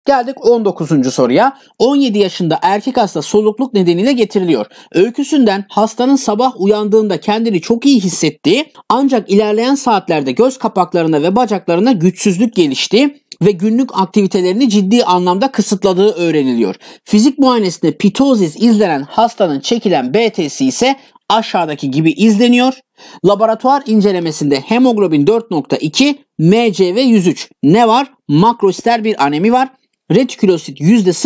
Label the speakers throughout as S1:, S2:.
S1: Geldik 19. soruya. 17 yaşında erkek hasta solukluk nedeniyle getiriliyor. Öyküsünden hastanın sabah uyandığında kendini çok iyi hissettiği ancak ilerleyen saatlerde göz kapaklarına ve bacaklarına güçsüzlük gelişti ve günlük aktivitelerini ciddi anlamda kısıtladığı öğreniliyor. Fizik muayenesinde pitozis izlenen hastanın çekilen BT'si ise aşağıdaki gibi izleniyor. Laboratuvar incelemesinde hemoglobin 4.2, MCV 103. Ne var? Makrositel bir anemi var. Retikülosit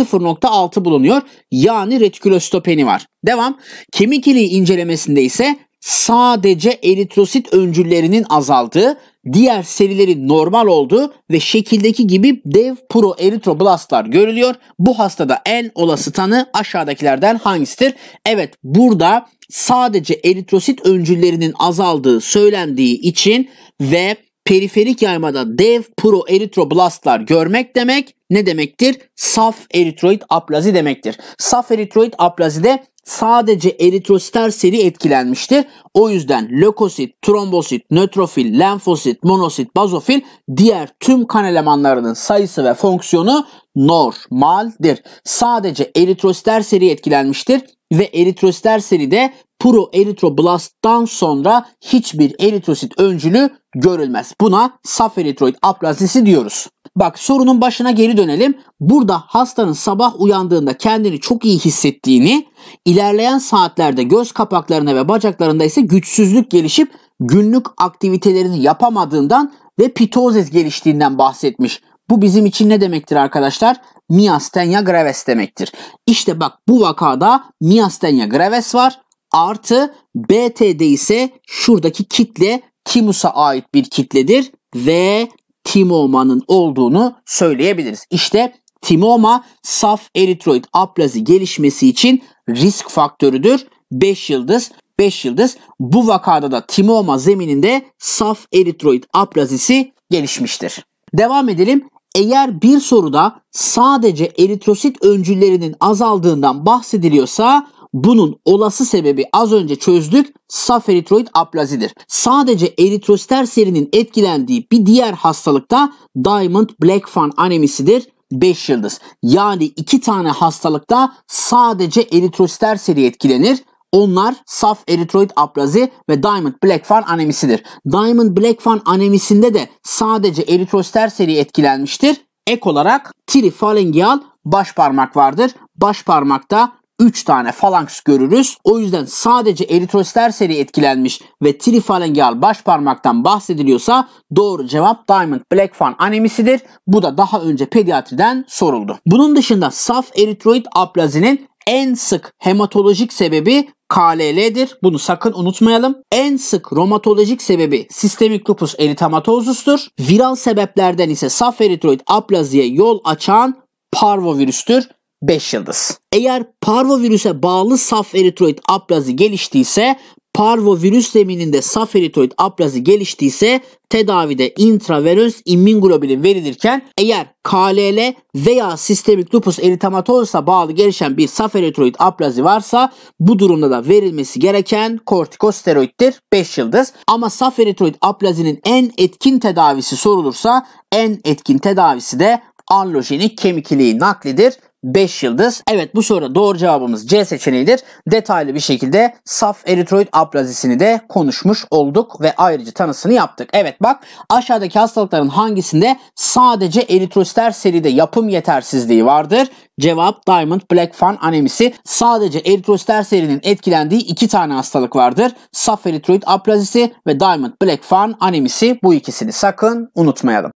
S1: %0.6 bulunuyor. Yani retikülositopeni var. Devam. Kemik iliği incelemesinde ise sadece eritrosit öncüllerinin azaldığı, diğer serilerin normal olduğu ve şekildeki gibi dev proeritroblastlar görülüyor. Bu hastada en olası tanı aşağıdakilerden hangisidir? Evet, burada sadece eritrosit öncüllerinin azaldığı söylendiği için ve periferik yaymada dev proeritroblastlar görmek demek ne demektir? Saf eritroid aplazi demektir. Saf eritroid aplazide sadece eritrositer seri etkilenmiştir. O yüzden lökosit, trombosit, nötrofil, lenfosit, monosit, bazofil diğer tüm kan elemanlarının sayısı ve fonksiyonu normaldir. Sadece eritrositer seri etkilenmiştir ve eritrositer seride proeritroblasttan sonra hiçbir eritrosit öncülü görülmez. Buna saf eritroid aplazisi diyoruz. Bak, sorunun başına geri dönelim. Burada hastanın sabah uyandığında kendini çok iyi hissettiğini, ilerleyen saatlerde göz kapaklarına ve bacaklarında ise güçsüzlük gelişip günlük aktivitelerini yapamadığından ve pitozis geliştiğinden bahsetmiş. Bu bizim için ne demektir arkadaşlar? Miastenia gravis demektir. İşte bak, bu vakada miastenia gravis var. Artı BT'de ise şuradaki kitle timusa ait bir kitledir ve timomanın olduğunu söyleyebiliriz. İşte timoma saf eritroid aplazi gelişmesi için risk faktörüdür. 5 yıldız. 5 yıldız. Bu vakada da timoma zemininde saf eritroid aplazisi gelişmiştir. Devam edelim. Eğer bir soruda sadece eritrosit öncüllerinin azaldığından bahsediliyorsa bunun olası sebebi az önce çözdük, saf eritroid aplazidir. Sadece eritrositer serinin etkilendiği bir diğer hastalıkta Diamond-Blackfan anemisidir. 5 yıldız. Yani 2 tane hastalıkta sadece eritrositer seri etkilenir. Onlar saf eritroid aplazi ve Diamond-Blackfan anemisidir. Diamond-Blackfan anemisinde de sadece eritrositer seri etkilenmiştir. Ek olarak trifalangeal baş parmak vardır. Baş parmakta 3 tane falanks görürüz. O yüzden sadece eritrositer seri etkilenmiş ve trifalangeal baş parmaktan bahsediliyorsa doğru cevap Diamond-Blackfan anemisidir. Bu da daha önce pediatriden soruldu. Bunun dışında saf eritroid aplazinin en sık hematolojik sebebi KLL'dir. Bunu sakın unutmayalım. En sık romatolojik sebebi sistemik lupus eritematosus'tur. Viral sebeplerden ise saf eritroid aplaziye yol açan parvovirüstür. 5 yıldız. Eğer parvovirüse bağlı saf eritroid aplazi geliştiyse, parvovirüs zemininde saf eritroid aplazi geliştiyse tedavide intravenöz immunglobulin verilirken eğer KLL veya sistemik lupus eritematosus'a bağlı gelişen bir saf eritroid aplazi varsa bu durumda da verilmesi gereken kortikosteroiddir. 5 yıldız. Ama saf eritroid aplazinin en etkin tedavisi sorulursa en etkin tedavisi de allojenik kemik iliği naklidir. 5 yıldız. Evet, bu soruda doğru cevabımız C seçeneğidir. Detaylı bir şekilde saf eritroid aplazisini de konuşmuş olduk ve ayrıca tanısını yaptık. Evet bak, aşağıdaki hastalıkların hangisinde sadece eritrositer seride yapım yetersizliği vardır? Cevap Diamond-Blackfan anemisi. Sadece eritrositer serinin etkilendiği 2 tane hastalık vardır. Saf eritroid aplazisi ve Diamond-Blackfan anemisi. Bu ikisini sakın unutmayalım.